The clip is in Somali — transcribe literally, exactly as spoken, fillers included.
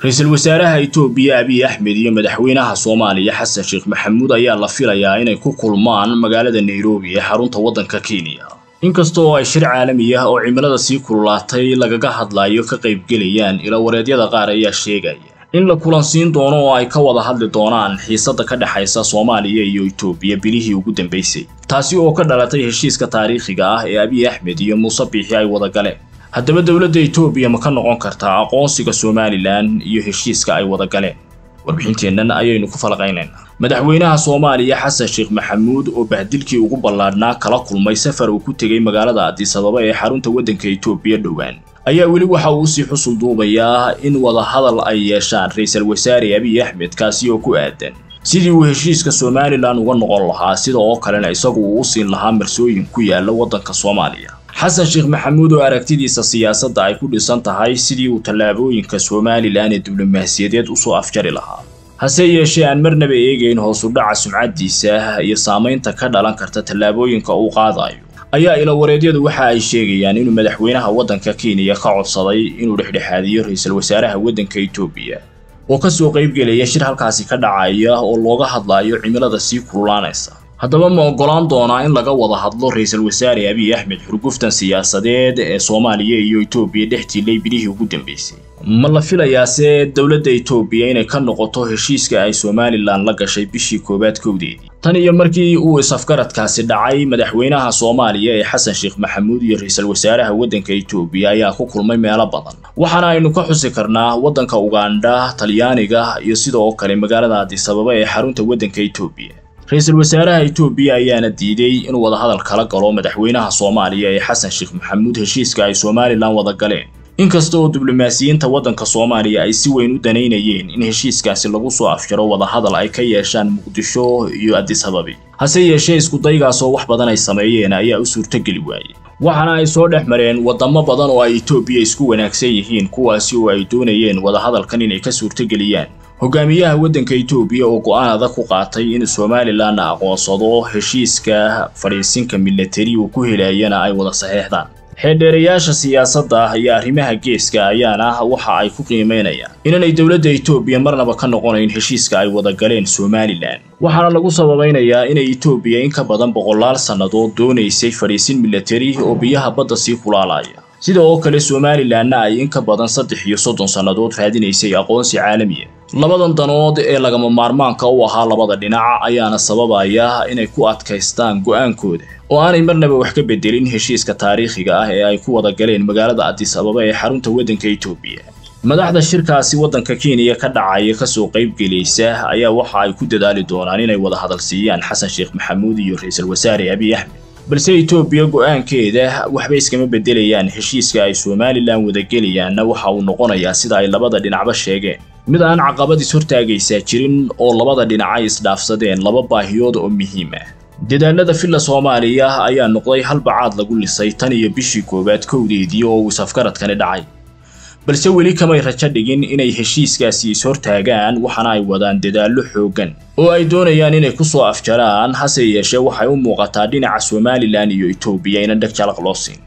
ra'iisul wasaaraha Itoobiya Abiy Ahmed iyo madaxweynaha Soomaaliya Xasan Sheikh Maxamuud ayaa la filayaa inay ku kulmaan magaalada Nairobi ee xarunta waddanka Kenya. inkastoo ay shir caalami ah oo cimilada sii kululaatay lagaga hadlayo ka qayb galayaan ila wareedyada qaar ayaa sheegaya in la kulansiin doono oo ay ka wada hadli doonaan xiisada ka dhaxaysa Soomaaliya iyo Itoobiya bilihii ugu dambeysay, taasi oo ka dhalatay heshiiska taariikhiga ah ee Abiy Ahmed iyo Muuse Biixi ay wada galeen. haddaba dawladda Itoobiya ma ka noqon kartaa aqoonsiga Somaliland iyo heshiiska ay wada galeen? warbixinteennan ayaynu ku falaqaynaynaa. madaxweynaha Soomaaliya Xasan Sheikh Maxamuud oo bahdilkii ugu ballaadhnaa kala kulmay safar uu ku tegay magaalada Addis Ababa ee xarunta waddanka Itoobiya dhowaan ayaa weli waxa uu si xusul duubayaa in wada hadal ay yeeshaan ra'iisul wasaare Abiy Ahmed kaasi oo ku aadan sidii uu heshiiska Somaliland uga noqon lahaa sida oo kalena isagu uu siin lahaa marsooyin ku yaala waddanka Soomaaliya. Xasan Sheikh Maxamuud oo aragtidiisa siyaasadda ay ku dhisan tahay sidii uu tallaabooyinka Somaliland ee diblomaasiyadeed u soo afjari lahaa, hase yeeshee aan marnaba eegayn hoos u dhaca sumcadiisa iyo saamaynta ka dhalan karta tallaabooyinka uu qaadayo ayaa ila wareedyadu waxa ay sheegayaan inuu madaxweynaha waddanka Kenya ka codsaday inuu dhexdhexaadiyo ra'iisul wasaaraha waddanka Itoobiya oo ka soo qayb galaya shir halkaasi ka dhacaya oo looga hadlayo cimilada sii kululaanaysa. haddaba ma ogolaan doonaa in laga wada hadlo ra'iisul wasaare Abiy Ahmed xurguftan siyaasadeed ee Soomaaliya iyo Itoobiya dhexdiilay bilihii ugu dambeysay? ma la filayaa se dawladda Itoobiya inay ka noqoto heshiiska ay Somaliland la gashay bishii koobaad kowdeedii tan iyo markii uu isafgaradkaasi dhacay? madaxweynaha Soomaaliya ee Xasan Sheikh Maxamuud iyo ra'iisul wasaaraha waddanka Itoobiya ayaa ku kulmay meelo badan, waxaana aynu ka xusi karnaa waddanka Uganda, Talyaaniga iyo sidoo kale magaalada Addis Ababa ee xarunta waddanka Itoobiya. ra'iisul wasaaraha Itoobiya ayaana diiday inuu wada hadal kala galo madaxweynaha Soomaaliya ee Xasan Sheikh Maxamuud heshiiska ay Somaliland wada galeen, inkastoo diblomaasiyiinta waddanka Soomaaliya ay si weyn u daneynayeen in heshiiskaasi lagu soo afjaro wada hadal ay ka yeeshaan Muqdisho iyo Addis Ababa. hase yeeshee isku daygaas oo wax badan ay sameeyeen ayaa u suurtageli waayay, waxaana ay soo dhex mareen wadamo badan oo ay Itoobiya isku wanaagsan yihiin kuwaasi oo ay doonayeen wada hadalkan inay ka suurtageliyaan. hogaamiyaha waddanka Itoobiya oo go'aan adag ku qaatay in Somaliland aqoonsado heshiiska fariisinka military uu ku helayana ay wada saxeexdaan. xeeldheerayaasha siyaasadda iyo arrimaha geeska ayaana waxa ay ku qiimeynayaan inay dawladda Itoobiya marnaba ka noqonayn heshiiska ay wada galeen Somaliland, waxaana lagu sababeynayaa inay Itoobiya in ka badan boqolaal sannadood doonaysay fariisin military oo biyaha badda sii kulaalaya, sida oo kale Somalilandna ay in ka badan saddex iyo soddon sannadood raadinaysay aqoonsi caalami ah. labadan danood ee lagama maarmaanka u ahaa labada dhinac ayaana sababaya inay ku adkaystaan go'aankooda oo aanay marnaba wax ka bedelin heshiiska taariikhiga ah ee ay ku wada galeen magaalada Addis Ababa ee xarunta waddanka Itoobiya. madaxda shirkaasi waddanka Kenya ka dhacaya ka soo qayb galaysa ayaa waxa ay ku dadaali doonaan inay wada hadal siiyaan Xasan Sheikh Maxamuud iyo ra'iisul wasaare Abiy Ahmed, balse Itoobiya go'aankeeda waxba iskama bedelayaan. heshiiska ay Somaliland wada galayaanna waxa uu noqonayaa sida ay labada dhinacba sheegeen mid aan caqabadis hortaagaysa jirin oo labada dhinac ay isdhaafsadeen laba baahiyood oo muhiim ah. dadaalada filla Soomaaliya ayaa noqday hal bacaad lagu lisay tan iyo bishii koobaad kowdeedii oo uu safgaradkani dhacay, balse weli kamay rajo dhigin inay heshiiskaasi is hortaagaan, waxaana ay wadaan dadaallo xoogan oo ay doonayaan inay ku soo afjaraan. hase yeeshee waxay u muuqataa dhinaca Somaliland iyo Itoobiya in dhag jalaq loo siin.